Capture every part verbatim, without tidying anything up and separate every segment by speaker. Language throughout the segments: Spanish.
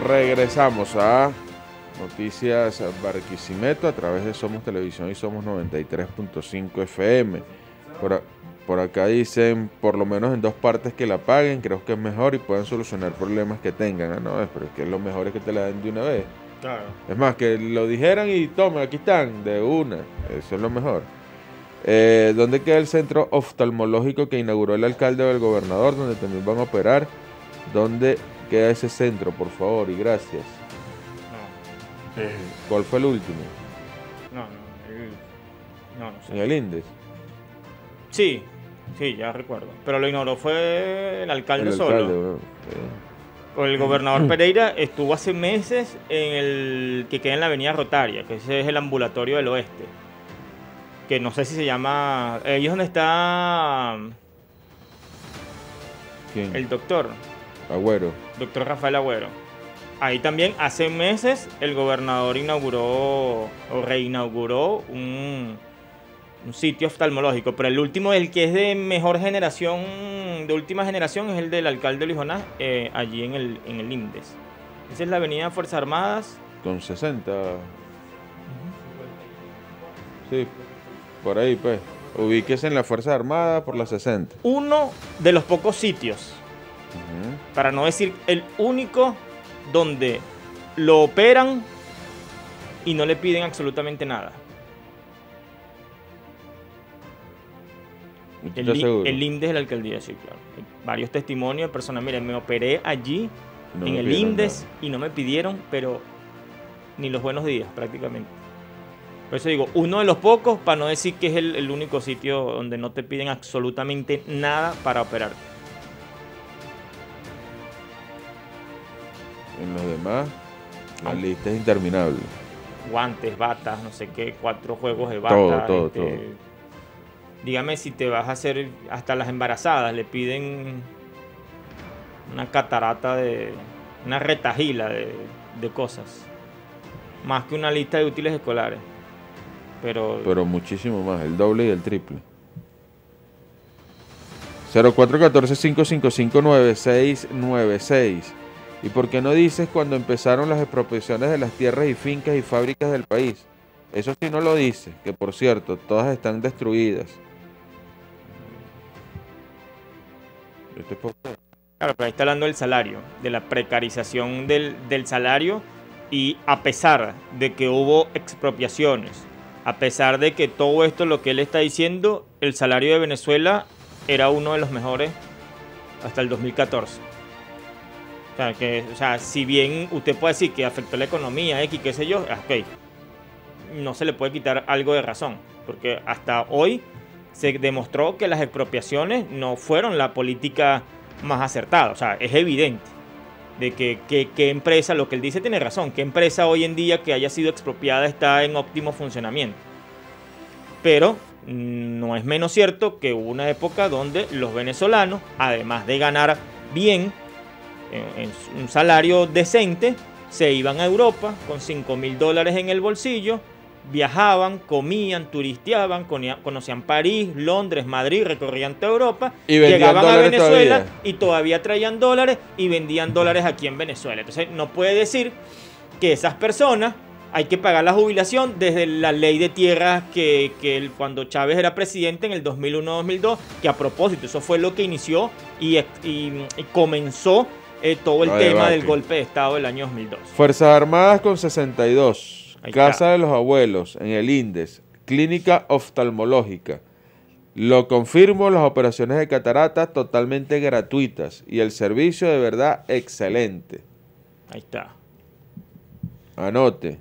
Speaker 1: Regresamos a Noticias Barquisimeto a través de Somos Televisión y Somos noventa y tres punto cinco F M. Por, a, por acá dicen, por lo menos en dos partes que la paguen, creo que es mejor y pueden solucionar problemas que tengan. Ah, no, pero es que lo mejor es que te la den de una vez.
Speaker 2: Claro.
Speaker 1: Es más, que lo dijeran y toma, aquí están, de una. Eso es lo mejor. Eh, ¿Dónde queda el centro oftalmológico que inauguró el alcalde o el gobernador, donde también van a operar? ¿Dónde queda ese centro, por favor? Y gracias.
Speaker 2: No. Eh.
Speaker 1: ¿Cuál fue el último?
Speaker 2: No, no, el, no, no sé.
Speaker 1: ¿En el Indes?
Speaker 2: Sí, sí, ya recuerdo. Pero lo ignoró fue el alcalde
Speaker 1: el
Speaker 2: solo.
Speaker 1: Alcalde, bueno, sí.
Speaker 2: El gobernador Pereira estuvo hace meses en el que queda en la avenida Rotaria, que ese es el ambulatorio del oeste. Que no sé si se llama... Ahí es donde está...
Speaker 1: ¿Quién?
Speaker 2: El doctor.
Speaker 1: Agüero.
Speaker 2: Doctor Rafael Agüero. Ahí también hace meses el gobernador inauguró o reinauguró un, un sitio oftalmológico. Pero el último, el que es de mejor generación, de última generación, es el del alcalde Luis Jonás, eh, allí en el, en el Indes. Esa es la avenida Fuerzas Armadas.
Speaker 1: Con sesenta. Sí, por ahí pues. Ubíquese en la Fuerza Armada por la sesenta.
Speaker 2: Uno de los pocos sitios, uh-huh. para no decir el único, donde lo operan y no le piden absolutamente nada. El, el Indes de la alcaldía, sí, claro. Varios testimonios de personas, miren, me operé allí, no en el Indes, nada. Y no me pidieron, pero ni los buenos días, prácticamente. Por eso digo, uno de los pocos, para no decir que es el, el único sitio donde no te piden absolutamente nada para operar.
Speaker 1: En los demás, la ah. lista es interminable.
Speaker 2: Guantes, batas, no sé qué, cuatro juegos de batas.
Speaker 1: Todo, todo,
Speaker 2: este,
Speaker 1: todo.
Speaker 2: Dígame si te vas a hacer, hasta las embarazadas le piden una catarata de, una retahila de, de cosas. Más que una lista de útiles escolares. Pero,
Speaker 1: pero muchísimo más, el doble y el triple. cero cuatro uno cuatro, cinco cinco cinco, nueve seis nueve seis. ¿Y por qué no dices cuando empezaron las expropiaciones de las tierras y fincas y fábricas del país? Eso sí no lo dice, que por cierto, todas están destruidas. Esto es por...
Speaker 2: Claro, pero ahí está hablando del salario, de la precarización del, del salario, y a pesar de que hubo expropiaciones, a pesar de que todo esto, lo que él está diciendo, el salario de Venezuela era uno de los mejores hasta el dos mil catorce. O sea, que, o sea, si bien usted puede decir que afectó la economía, X, qué sé yo, ok, no se le puede quitar algo de razón, porque hasta hoy se demostró que las expropiaciones no fueron la política más acertada. O sea, es evidente de que, que, que empresa, lo que él dice tiene razón, que empresa hoy en día que haya sido expropiada está en óptimo funcionamiento. Pero no es menos cierto que hubo una época donde los venezolanos, además de ganar bien, en, en un salario decente, se iban a Europa con cinco mil dólares en el bolsillo, viajaban, comían, turisteaban, conocían París, Londres, Madrid, recorrían toda Europa, y llegaban a Venezuela todavía. Y todavía traían dólares y vendían dólares aquí en Venezuela. Entonces no puede decir que esas personas hay que pagar la jubilación desde la ley de tierras que, que el, cuando Chávez era presidente en el dos mil uno dos mil dos, que a propósito eso fue lo que inició y, y, y comenzó eh, todo el no tema debate. Del golpe de Estado del año dos mil dos.
Speaker 1: Fuerzas Armadas con sesenta y dos.
Speaker 2: Ahí
Speaker 1: Casa
Speaker 2: está.
Speaker 1: de los Abuelos, en el Indes, clínica oftalmológica. Lo confirmo, las operaciones de catarata totalmente gratuitas y el servicio de verdad excelente.
Speaker 2: Ahí está.
Speaker 1: Anote.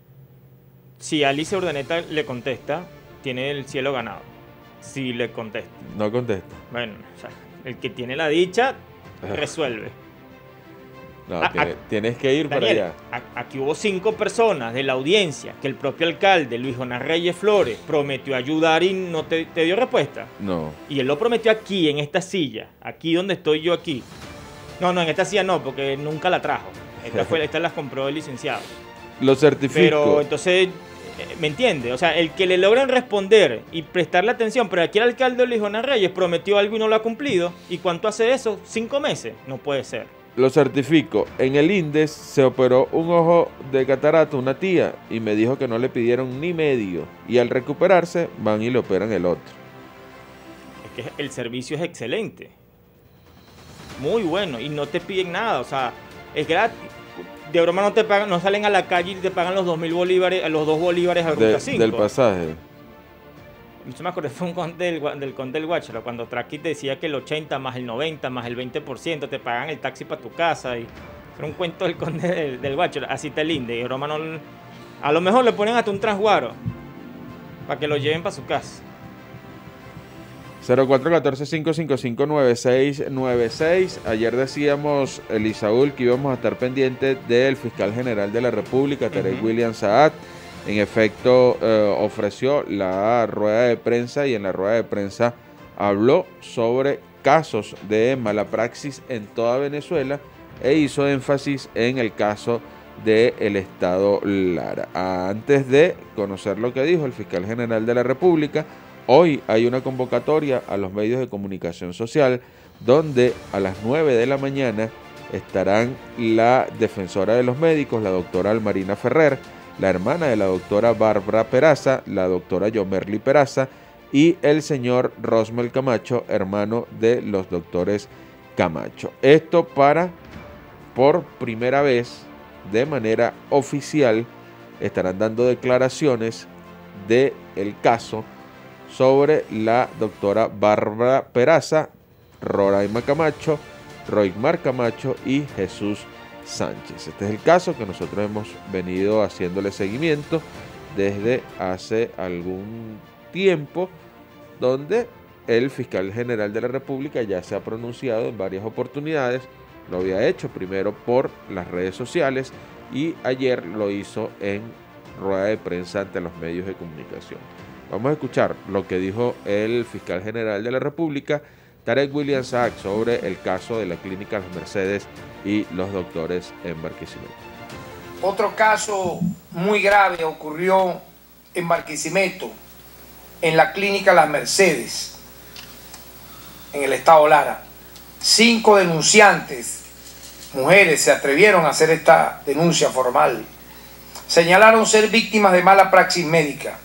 Speaker 2: Si Alicia Urdaneta le contesta, tiene el cielo ganado. Si le contesta.
Speaker 1: No contesta.
Speaker 2: Bueno, o sea, el que tiene la dicha, resuelve.
Speaker 1: No,
Speaker 2: a,
Speaker 1: tiene,
Speaker 2: a,
Speaker 1: tienes que ir
Speaker 2: Daniel,
Speaker 1: para allá.
Speaker 2: A, aquí hubo cinco personas de la audiencia que el propio alcalde, Luis Jonás Reyes Flores, prometió ayudar y no te, te dio respuesta.
Speaker 1: No.
Speaker 2: Y él lo prometió aquí, en esta silla, aquí donde estoy yo aquí. No, no, en esta silla no, porque nunca la trajo. Esta, fue, esta las compró el licenciado.
Speaker 1: Lo certifico.
Speaker 2: Pero entonces, ¿me entiende? O sea, el que le logran responder y prestarle atención, pero aquí el alcalde Luis Jonás Reyes prometió algo y no lo ha cumplido. ¿Y cuánto hace eso? ¿Cinco meses? No puede ser.
Speaker 1: Lo certifico. En el INDES se operó un ojo de catarata una tía y me dijo que no le pidieron ni medio. Y al recuperarse van y le operan el otro.
Speaker 2: Es que el servicio es excelente. Muy bueno. Y no te piden nada. O sea, es gratis. De broma no te pagan, no salen a la calle y te pagan los dos mil bolívares, los dos bolívares al ruta cinco.
Speaker 1: Del pasaje.
Speaker 2: Yo me acuerdo, fue un conde del, del conde del Guácharo, cuando Traqui te decía que el ochenta más el noventa más el veinte por ciento te pagan el taxi para tu casa. Y era un cuento del conde del, del Guácharo. Así te linde. Y broma no, a lo mejor le ponen hasta un transguaro para que lo lleven para su casa.
Speaker 1: cero cuatro uno cuatro, cinco cinco cinco, nueve seis nueve seis. Ayer decíamos, Elisaúl, que íbamos a estar pendientes del fiscal general de la República, Tarek uh-huh. William Saad. En efecto, eh, ofreció la rueda de prensa y en la rueda de prensa habló sobre casos de mala praxis en toda Venezuela e hizo énfasis en el caso del Estado Lara. Antes de conocer lo que dijo el fiscal general de la República, hoy hay una convocatoria a los medios de comunicación social donde a las nueve de la mañana estarán la defensora de los médicos, la doctora Almarina Ferrer, la hermana de la doctora Bárbara Peraza, la doctora Yomerly Peraza y el señor Rosmel Camacho, hermano de los doctores Camacho. Esto para, por primera vez, de manera oficial, estarán dando declaraciones del caso sobre la doctora Bárbara Peraza, Roraima Camacho, Roigmar Camacho y Jesús Sánchez. Este es el caso que nosotros hemos venido haciéndole seguimiento desde hace algún tiempo, donde el fiscal general de la República ya se ha pronunciado en varias oportunidades. Lo había hecho primero por las redes sociales y ayer lo hizo en rueda de prensa ante los medios de comunicación. Vamos a escuchar lo que dijo el fiscal general de la República, Tarek William Saad, sobre el caso de la clínica Las Mercedes y los doctores en Barquisimeto.
Speaker 3: Otro caso muy grave ocurrió en Barquisimeto, en la clínica Las Mercedes, en el estado Lara. Cinco denunciantes, mujeres, se atrevieron a hacer esta denuncia formal. Señalaron ser víctimas de mala praxis médica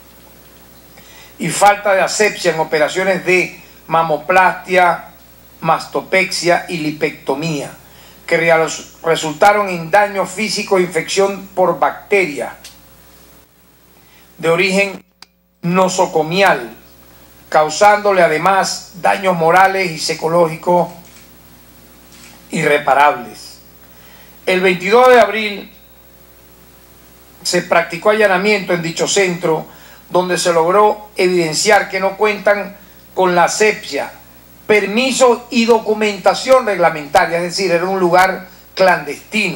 Speaker 3: y falta de asepsia en operaciones de mamoplastia, mastopexia y lipectomía, que resultaron en daño físico e infección por bacteria de origen nosocomial, causándole además daños morales y psicológicos irreparables. El veintidós de abril se practicó allanamiento en dicho centro, donde se logró evidenciar que no cuentan con la asepsia, permiso y documentación reglamentaria, es decir, era un lugar clandestino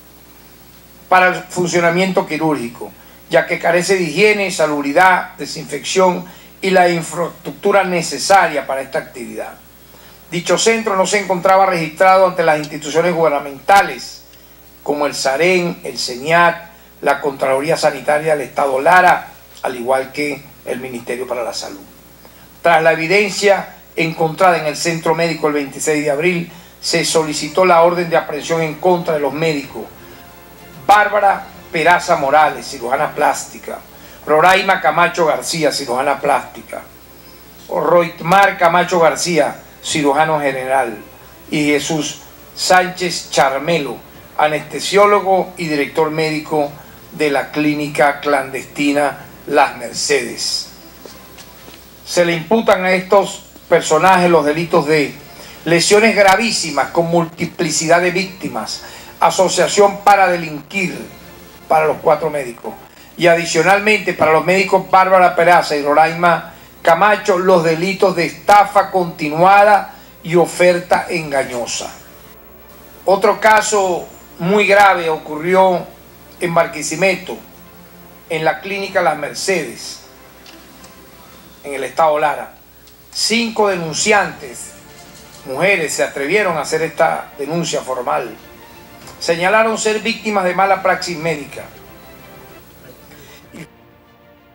Speaker 3: para el funcionamiento quirúrgico, ya que carece de higiene, salubridad, desinfección y la infraestructura necesaria para esta actividad. Dicho centro no se encontraba registrado ante las instituciones gubernamentales como el SAREN, el CENIAT, la Contraloría Sanitaria del Estado Lara, al igual que el Ministerio para la Salud. Tras la evidencia encontrada en el centro médico el veintiséis de abril, se solicitó la orden de aprehensión en contra de los médicos Bárbara Peraza Morales, cirujana plástica, Roraima Camacho García, cirujana plástica, Roitmar Camacho García, cirujano general, y Jesús Sánchez Charmelo, anestesiólogo y director médico de la clínica clandestina Las Mercedes. Se le imputan a estos personajes los delitos de lesiones gravísimas con multiplicidad de víctimas, asociación para delinquir para los cuatro médicos, y adicionalmente para los médicos Bárbara Peraza y Roraima Camacho los delitos de estafa continuada y oferta engañosa. Otro caso muy grave ocurrió en Barquisimeto, en la clínica Las Mercedes, en el estado Lara. Cinco denunciantes, mujeres, se atrevieron a hacer esta denuncia formal. Señalaron ser víctimas de mala praxis médica.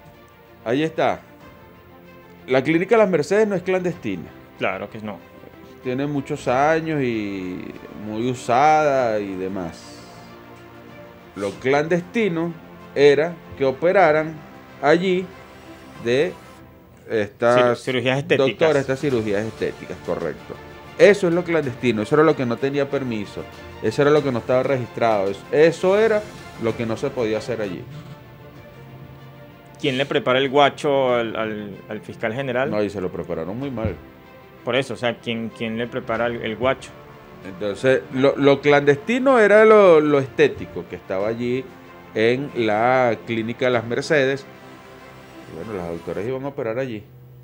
Speaker 1: Ahí está. La clínica Las Mercedes no es clandestina.
Speaker 2: Claro que no.
Speaker 1: tiene muchos años y muy usada y demás. Lo clandestino era que operaran allí de estas
Speaker 2: cirugías estéticas.
Speaker 1: doctoras, estas cirugías estéticas, correcto. Eso es lo clandestino, eso era lo que no tenía permiso, eso era lo que no estaba registrado, eso, eso era lo que no se podía hacer allí.
Speaker 2: ¿Quién le prepara el guacho al, al, al fiscal general?
Speaker 1: No, y se lo prepararon muy mal.
Speaker 2: Por eso, o sea, ¿quién, quién le prepara el, el guacho?
Speaker 1: Entonces, lo, lo clandestino era lo, lo estético que estaba allí en la clínica de las Mercedes. Y bueno, las doctoras iban a operar allí.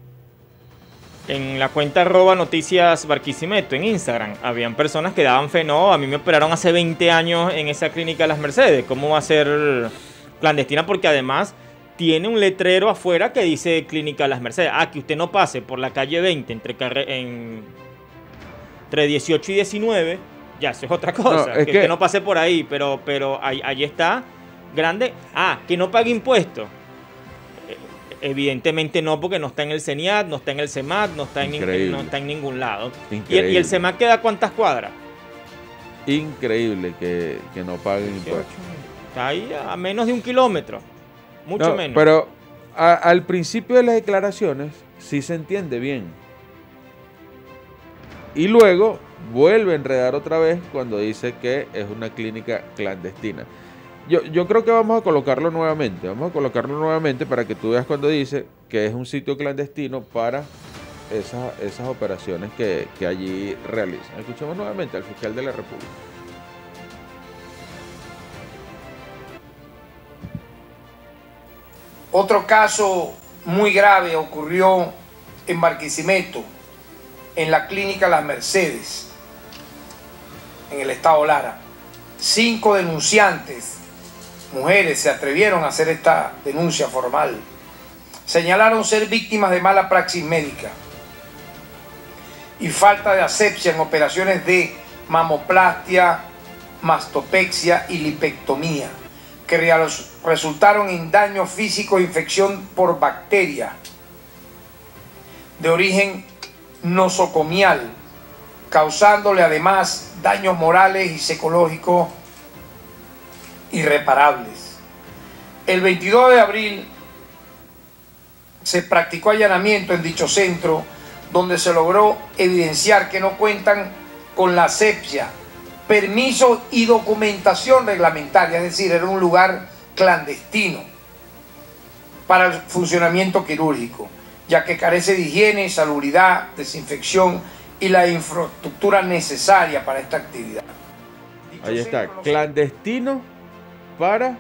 Speaker 2: En la cuenta arroba noticias Barquisimeto en Instagram, habían personas que daban fe, no, a mí me operaron hace veinte años en esa clínica de las Mercedes, ¿cómo va a ser clandestina? Porque además tiene un letrero afuera que dice clínica de las Mercedes. Ah, que usted no pase por la calle veinte entre, carre en, entre dieciocho y diecinueve, ya, eso es otra cosa,
Speaker 1: no,
Speaker 2: es
Speaker 1: es
Speaker 2: que,
Speaker 1: que
Speaker 2: usted no pase por ahí, pero, pero ahí, ahí está, grande. Ah, que no pague impuestos. Evidentemente no, porque no está en el CENIAT, no está en el CEMAT, no está en, no está en ningún lado. ¿Y el, ¿Y el CEMAT queda cuántas cuadras?
Speaker 1: Increíble que, que no paguen impuestos.
Speaker 2: Está ahí a menos de un kilómetro, mucho
Speaker 1: no,
Speaker 2: menos.
Speaker 1: Pero a, al principio de las declaraciones sí se entiende bien. Y luego vuelve a enredar otra vez cuando dice que es una clínica clandestina. Yo, yo creo que vamos a colocarlo nuevamente, vamos a colocarlo nuevamente para que tú veas cuando dice que es un sitio clandestino para esas, esas operaciones que, que allí realizan. Escuchemos nuevamente al fiscal de la República.
Speaker 3: Otro caso muy grave ocurrió en Barquisimeto, en la clínica Las Mercedes, en el estado Lara. Cinco denunciantes mujeres se atrevieron a hacer esta denuncia formal. Señalaron ser víctimas de mala praxis médica y falta de asepsia en operaciones de mamoplastia, mastopexia y lipectomía, que resultaron en daño físico e infección por bacteria de origen nosocomial, causándole además daños morales y psicológicos irreparables. El veintidós de abril se practicó allanamiento en dicho centro, donde se logró evidenciar que no cuentan con la asepsia, permiso y documentación reglamentaria, es decir, era un lugar clandestino para el funcionamiento quirúrgico, ya que carece de higiene, salubridad, desinfección y la infraestructura necesaria para esta actividad. Dicho
Speaker 1: Ahí está,
Speaker 3: centro,
Speaker 1: clandestino para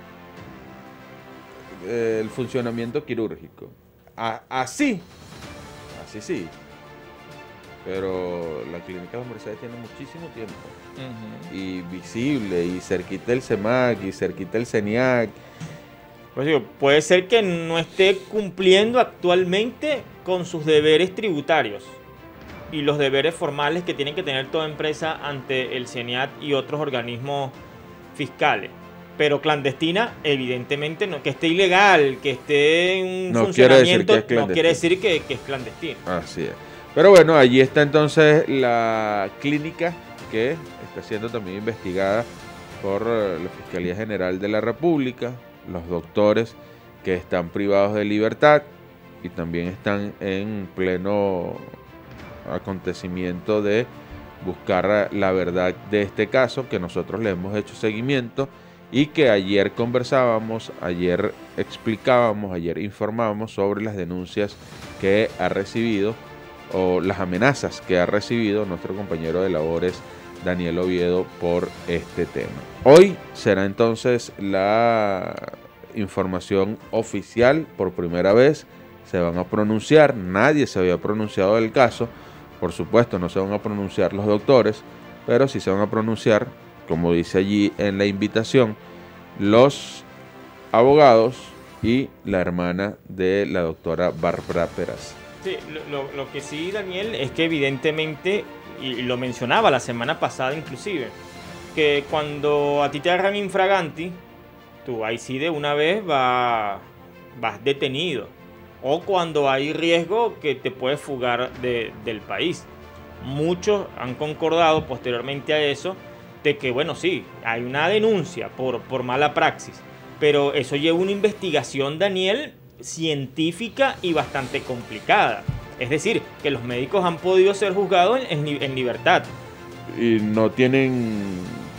Speaker 1: eh, el funcionamiento quirúrgico. A, así, así sí. Pero la clínica de las Mercedes tiene muchísimo tiempo. Uh-huh. Y visible, y cerquita el CEMAC, y cerquita el CENIAC.
Speaker 2: Pues digo, puede ser que no esté cumpliendo actualmente con sus deberes tributarios y los deberes formales que tiene que tener toda empresa ante el CENIAT y otros organismos fiscales. Pero clandestina, evidentemente, no, que esté ilegal, que esté en un
Speaker 1: no
Speaker 2: funcionamiento,
Speaker 1: quiere que
Speaker 2: no quiere decir que, que es clandestino.
Speaker 1: Así es. Pero bueno, allí está entonces la clínica que está siendo también investigada por la Fiscalía General de la República, los doctores que están privados de libertad y también están en pleno acontecimiento de buscar la verdad de este caso, que nosotros le hemos hecho seguimiento y que ayer conversábamos, ayer explicábamos, ayer informábamos sobre las denuncias que ha recibido o las amenazas que ha recibido nuestro compañero de labores Daniel Oviedo por este tema. Hoy será entonces la información oficial por primera vez, se van a pronunciar, nadie se había pronunciado del caso, por supuesto no se van a pronunciar los doctores, pero sí se van a pronunciar, como dice allí en la invitación, los abogados y la hermana de la doctora Bárbara Peraza.
Speaker 2: Sí, lo, lo que sí, Daniel, es que evidentemente, y lo mencionaba la semana pasada inclusive, que cuando a ti te agarran infraganti, tú ahí sí de una vez va, vas detenido. O cuando hay riesgo que te puedes fugar de, del país. muchos han concordado posteriormente a eso de que, bueno, sí, hay una denuncia por, por mala praxis, pero eso lleva una investigación, Daniel, científica y bastante complicada. Es decir, que los médicos han podido ser juzgados en, en, en libertad.
Speaker 1: Y no tienen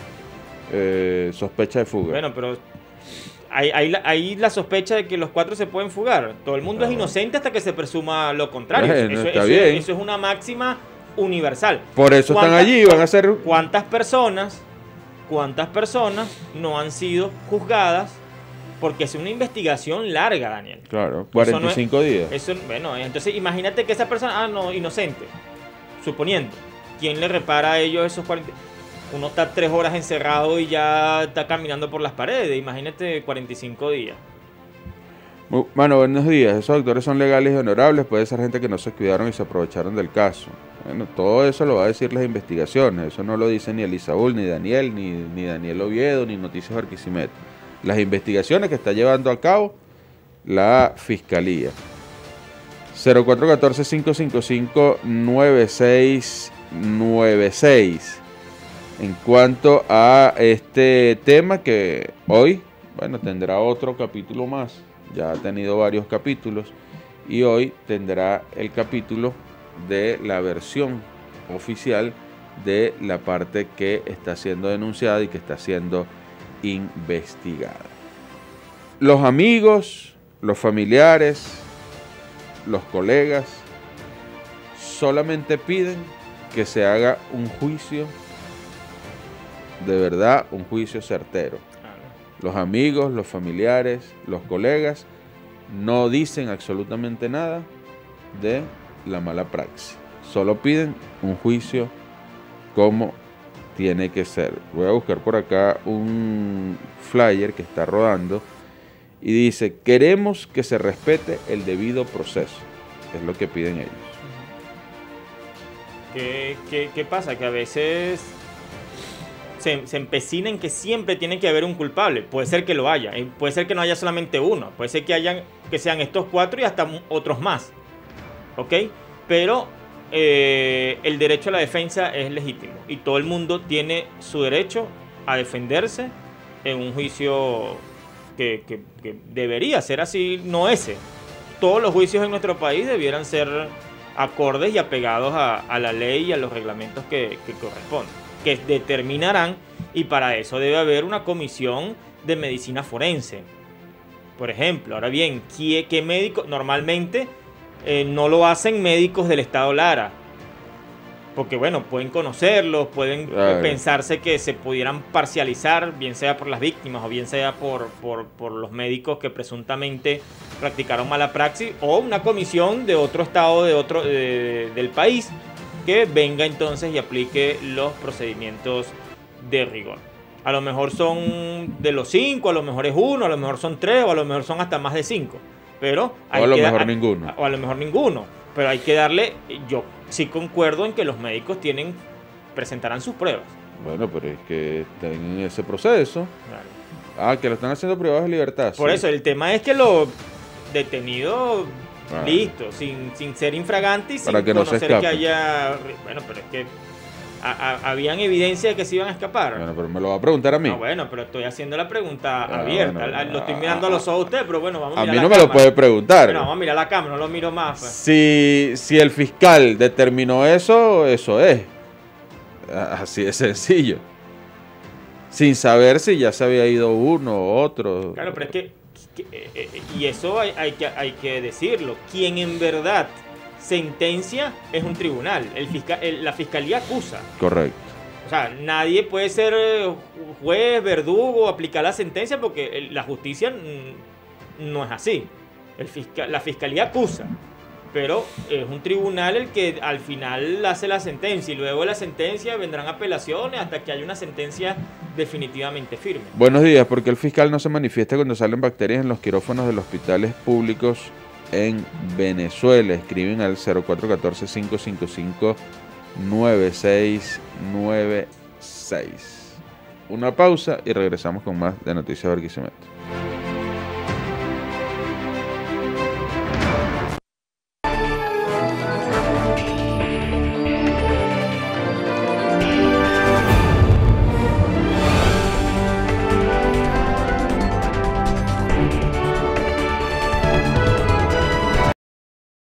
Speaker 1: eh, sospecha de fuga.
Speaker 2: Bueno, pero hay, hay, la, hay la sospecha de que los cuatro se pueden fugar. Todo el mundo no. es inocente hasta que se presuma lo contrario.
Speaker 1: Bueno,
Speaker 2: eso,
Speaker 1: está
Speaker 2: eso,
Speaker 1: bien.
Speaker 2: eso es una máxima universal.
Speaker 1: Por eso están allí, van a ser...
Speaker 2: ¿Cuántas personas, cuántas personas no han sido juzgadas? Porque es una investigación larga, Daniel.
Speaker 1: Claro, cuarenta y cinco
Speaker 2: no es,
Speaker 1: días.
Speaker 2: Eso, bueno, entonces imagínate que esa persona, ah, no, inocente, suponiendo, ¿quién le repara a ellos esos cuarenta? Uno está tres horas encerrado y ya está caminando por las paredes, imagínate cuarenta y cinco días.
Speaker 1: Bueno, buenos días. Esos actores son legales y honorables, puede ser gente que no se cuidaron y se aprovecharon del caso. Bueno, todo eso lo va a decir las investigaciones, eso no lo dice ni Elisaúl, ni Daniel, ni, ni Daniel Oviedo, ni Noticias Barquisimeto. Las investigaciones que está llevando a cabo la Fiscalía. cero cuatro uno cuatro, cinco cinco cinco, nueve seis nueve seis. En cuanto a este tema que hoy, bueno, tendrá otro capítulo más. Ya ha tenido varios capítulos y hoy tendrá el capítulo de la versión oficial de la parte que está siendo denunciada y que está siendo investigada. Los amigos, los familiares, los colegas solamente piden que se haga un juicio de verdad, un juicio certero. Los amigos, los familiares, los colegas no dicen absolutamente nada de la mala praxis. Solo piden un juicio como tiene que ser. Voy a buscar por acá un flyer que está rodando y dice: queremos que se respete el debido proceso. Es lo que piden ellos.
Speaker 2: ¿Qué, qué, qué pasa? Que a veces se, se empecina en que siempre tiene que haber un culpable. Puede ser que lo haya, puede ser que no haya solamente uno, puede ser que hayan, que sean estos cuatro y hasta otros más, ¿ok? Pero eh, el derecho a la defensa es legítimo y todo el mundo tiene su derecho a defenderse en un juicio que, que, que debería ser así, no ese. Todos los juicios en nuestro país debieran ser acordes y apegados a, a la ley y a los reglamentos que, que corresponden, que determinarán, y para eso debe haber una comisión de medicina forense, por ejemplo. Ahora bien, ¿qué, qué médico? Normalmente eh, no lo hacen médicos del Estado Lara, porque bueno, pueden conocerlos, pueden
Speaker 1: claro.
Speaker 2: pensarse que se pudieran parcializar, bien sea por las víctimas o bien sea por, por, por los médicos que presuntamente practicaron mala praxis, o una comisión de otro estado de otro, de, del país que venga entonces y aplique los procedimientos de rigor. A lo mejor son de los cinco, a lo mejor es uno, a lo mejor son tres, o a lo mejor son hasta más de cinco. Pero hay
Speaker 1: o a lo
Speaker 2: que
Speaker 1: mejor
Speaker 2: dar,
Speaker 1: ninguno.
Speaker 2: O a lo mejor ninguno. Pero hay que darle, yo sí concuerdo en que los médicos tienen, presentarán sus pruebas.
Speaker 1: Bueno, pero es que están en ese proceso.
Speaker 2: Claro.
Speaker 1: Ah, que lo están haciendo privados de libertad.
Speaker 2: Por
Speaker 1: sí.
Speaker 2: eso, el tema es que los detenidos,
Speaker 1: claro.
Speaker 2: listo, sin, sin ser infragantes y sin
Speaker 1: Para que no se
Speaker 2: conocer que
Speaker 1: escapen.
Speaker 2: haya... Bueno, pero es que a, a, habían evidencia de que se iban a escapar.
Speaker 1: Bueno, pero me lo va a preguntar a mí.
Speaker 2: No, bueno, pero estoy haciendo la pregunta
Speaker 1: Ah,
Speaker 2: abierta.
Speaker 1: bueno,
Speaker 2: Al- lo estoy
Speaker 1: ah,
Speaker 2: mirando a los ojos a usted, pero bueno, vamos a
Speaker 1: A
Speaker 2: mirar
Speaker 1: mí
Speaker 2: la
Speaker 1: no me
Speaker 2: cámara.
Speaker 1: lo puede preguntar.
Speaker 2: Bueno, vamos a mirar la cámara, no lo miro más. Pues.
Speaker 1: Si, si el fiscal determinó eso, eso es. Así de sencillo. Sin saber si ya se había ido uno o otro.
Speaker 2: Claro, pero es que, que- eh, eh, y eso hay, hay que, hay que decirlo, quien en verdad sentencia es un tribunal, el fiscal, el- la fiscalía acusa.
Speaker 1: Correcto.
Speaker 2: O sea, nadie puede ser eh, juez, verdugo, aplicar la sentencia, porque el- la justicia mm, no es así. El fiscal, la fiscalía acusa, pero es un tribunal el que al final hace la sentencia, y luego de la sentencia vendrán apelaciones hasta que haya una sentencia definitivamente firme.
Speaker 1: Buenos días, porque el fiscal no se manifiesta cuando salen bacterias en los quirófanos de los hospitales públicos en Venezuela? Escriben al cero cuatro uno cuatro, cinco cinco cinco, nueve seis nueve seis. Una pausa y regresamos con más de Noticias Barquisimeto.